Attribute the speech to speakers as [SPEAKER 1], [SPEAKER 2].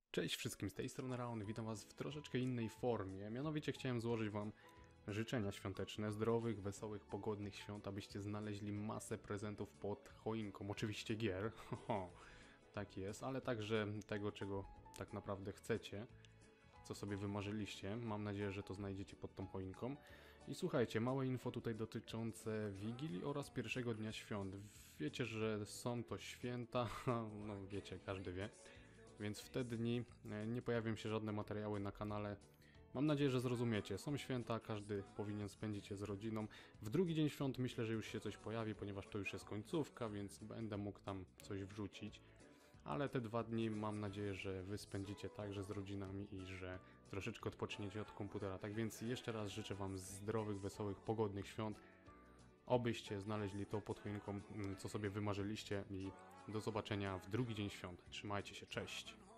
[SPEAKER 1] Cześć wszystkim, z tej strony Raon, witam was w troszeczkę innej formie. Mianowicie chciałem złożyć wam życzenia świąteczne, zdrowych, wesołych, pogodnych świąt, abyście znaleźli masę prezentów pod choinką. Oczywiście gier, tak jest, ale także tego, czego tak naprawdę chcecie, co sobie wymarzyliście. Mam nadzieję, że to znajdziecie pod tą choinką. I słuchajcie, małe info tutaj dotyczące Wigilii oraz pierwszego dnia świąt. Wiecie, że są to święta, no wiecie, każdy wie. Więc w te dni nie pojawią się żadne materiały na kanale. Mam nadzieję, że zrozumiecie. Są święta, każdy powinien spędzić je z rodziną. W drugi dzień świąt myślę, że już się coś pojawi, ponieważ to już jest końcówka, więc będę mógł tam coś wrzucić. Ale te 2 dni mam nadzieję, że wy spędzicie także z rodzinami i że troszeczkę odpoczniecie od komputera. Tak więc jeszcze raz życzę wam zdrowych, wesołych, pogodnych świąt. Obyście znaleźli to pod choinką, co sobie wymarzyliście i do zobaczenia w drugi dzień świąt. Trzymajcie się, cześć!